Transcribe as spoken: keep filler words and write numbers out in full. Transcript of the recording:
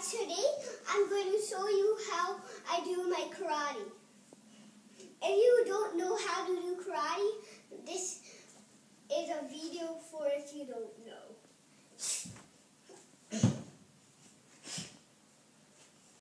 Today I'm going to show you how I do my karate. If you don't know how to do karate,